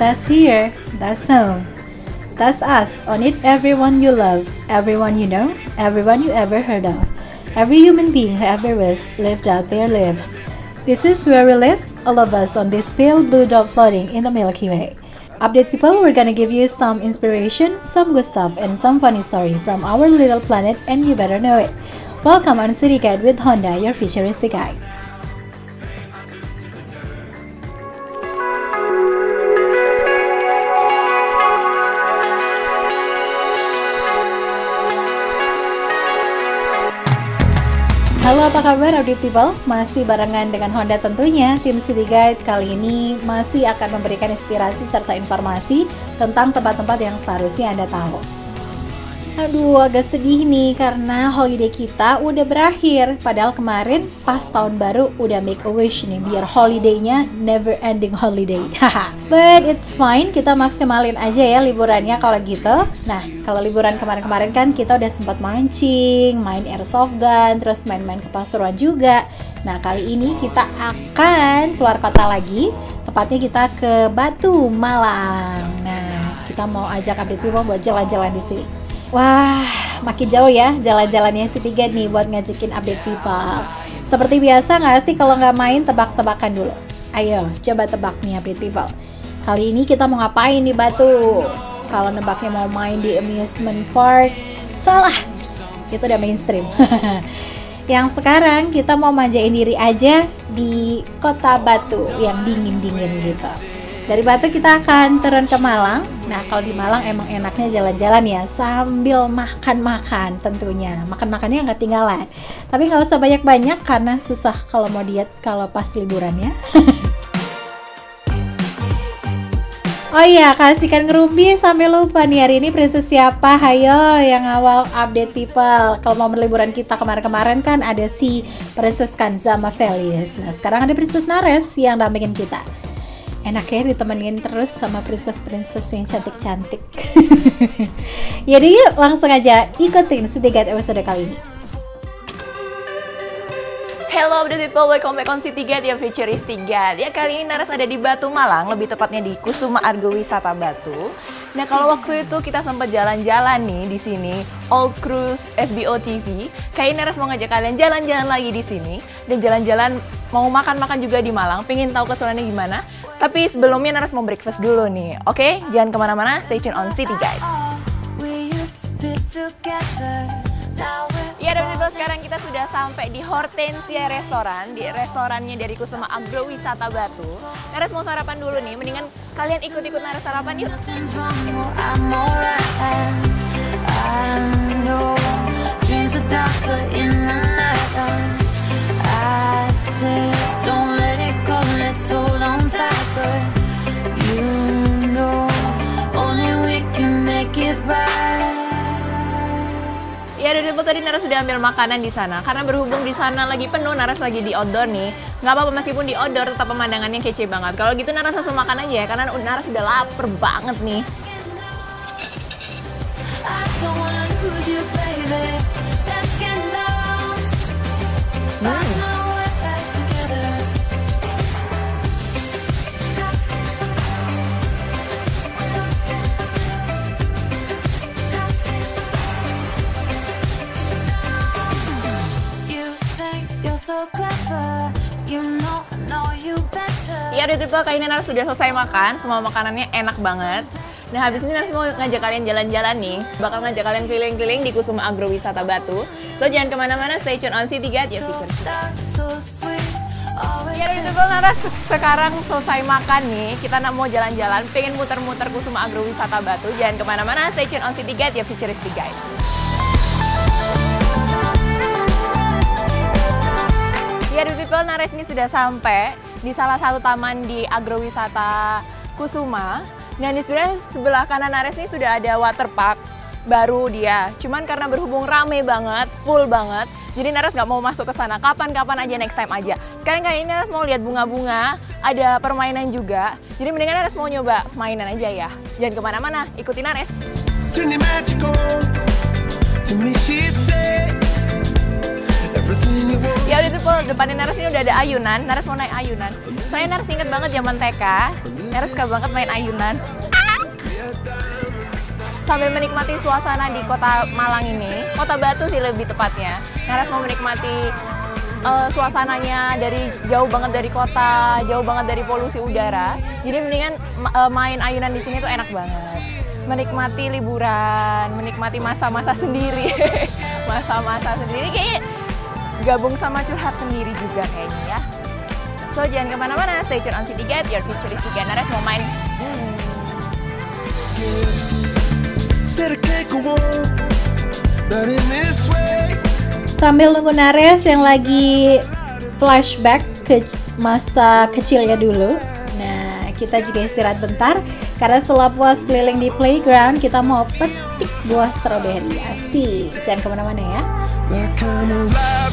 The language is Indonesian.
That's here, that's home, that's us. On it, everyone you love, everyone you know, everyone you ever heard of, every human being who ever was lived out their lives. This is where we live, all of us on this pale blue dot floating in the Milky Way. Update people, we're gonna give you some inspiration, some good stuff, and some funny story from our little planet, and you better know it. Welcome on City Guide with Honda, your futuristic guide. Halo, apa kabar Update People? Masih barengan dengan Honda tentunya. Tim City Guide kali ini masih akan memberikan inspirasi serta informasi tentang tempat-tempat yang seharusnya Anda tahu. Aduh, agak sedih nih karena holiday kita udah berakhir. Padahal kemarin pas tahun baru udah make a wish nih biar holidaynya never ending holiday. But it's fine, kita maksimalin aja ya liburannya kalau gitu. Nah, kalau liburan kemarin-kemarin kan kita udah sempat mancing, main airsoft gun, terus main-main ke Pasuruan juga. Nah, kali ini kita akan keluar kota lagi. Tepatnya kita ke Batu, Malang. Nah, kita mau ajak Update People buat jalan-jalan di sini. Wah, makin jauh ya jalan-jalannya City Guide nih buat ngajakin Update People. Seperti biasa nggak sih kalau nggak main tebak-tebakan dulu? Ayo, coba tebak nih Update People. Kali ini kita mau ngapain di Batu? Kalau nebaknya mau main di amusement park, salah. Itu udah mainstream. Yang sekarang kita mau manjain diri aja di kota Batu yang dingin-dingin gitu. Dari Batu kita akan turun ke Malang. Nah, kalau di Malang emang enaknya jalan-jalan ya sambil makan-makan tentunya. Makan-makannya nggak tinggalan. Tapi nggak usah banyak-banyak karena susah kalau mau diet kalau pas liburan ya. Oh iya, kasihkan ngerumpi sampai lupa nih hari ini princess siapa? Hayo yang awal Update People. Kalau mau liburan kita kemarin-kemarin kan ada si Princess Kanza sama Felice. Nah, sekarang ada Princess Nares yang dampingin kita. Enaknya ditemenin terus sama princess-princess yang cantik-cantik. Jadi yuk langsung aja ikutin City Guide episode kali ini. Hello Update People, welcome back on City Guide, your futuristic guide. Ya, kali ini Naras ada di Batu Malang, lebih tepatnya di Kusuma Argo Wisata Batu. Nah, kalau waktu itu kita sempat jalan-jalan nih di sini, All Cruise SBO TV. Kali ini Naras mau ngajak kalian jalan-jalan lagi di sini dan jalan-jalan mau makan-makan juga di Malang. Pengen tahu keseruannya gimana? Tapi sebelumnya Naras mau breakfast dulu nih. Oke, jangan kemana-mana, stay tune on City Guide. Ya, dan sekarang kita sudah sampai di Hortensia Restoran, di restorannya dari Kusuma Agro Wisata Batu. Naras mau sarapan dulu nih, mendingan kalian ikut-ikut Naras sarapan yuk. Ya, dari tadi Naras sudah ambil makanan di sana. Karena berhubung di sana lagi penuh, Naras lagi di outdoor nih. Nggak apa-apa, meskipun di outdoor tetap pemandangannya kece banget. Kalau gitu Naras langsung makan aja ya, karena Naras sudah lapar banget nih. Ya, udah tipe kali ini Naras sudah selesai makan, semua makanannya enak banget. Nah, habis ini Naras mau ngajak kalian jalan-jalan nih, bakal ngajak kalian keliling-keliling di Kusuma Agro Wisata Batu. So, jangan kemana-mana, stay tune on City Guide, ya feature. Ya, udah tipe Naras sekarang selesai makan nih, kita mau jalan-jalan, pengen muter-muter Kusuma Agro Wisata Batu. Jangan kemana-mana, stay tune on City Guide, ya futuristic guide. Ya, udah tipe Naras ini sudah sampai di salah satu taman di agrowisata Kusuma. Dan di sebelah kanan Nares ini sudah ada waterpark baru dia. Cuman karena berhubung rame banget, full banget, jadi Nares nggak mau masuk ke sana. Kapan-kapan aja, next time aja. Sekarang kali ini Nares mau lihat bunga-bunga, ada permainan juga. Jadi mendingan Nares mau nyoba mainan aja ya. Jangan kemana-mana, ikutin Nares. Ya udah tuh, depannya Naras ini udah ada ayunan. Naras mau naik ayunan. Soalnya Naras inget banget zaman TK. Nares suka banget main ayunan. Sambil menikmati suasana di kota Malang ini, kota Batu sih lebih tepatnya. Nares mau menikmati suasananya dari jauh banget dari kota, jauh banget dari polusi udara. Jadi mendingan main ayunan di sini tuh enak banget. Menikmati liburan, menikmati masa-masa sendiri. Masa-masa sendiri kayaknya gabung sama curhat sendiri juga kayaknya ya. So jangan kemana-mana, stay tune on Citygate, your future is Tiga. Nares mau main. Sambil nunggu Nares yang lagi flashback ke masa kecilnya dulu. Nah, kita juga istirahat bentar karena setelah puas keliling di playground, kita mau petik buah stroberi. Asik, jangan kemana-mana ya.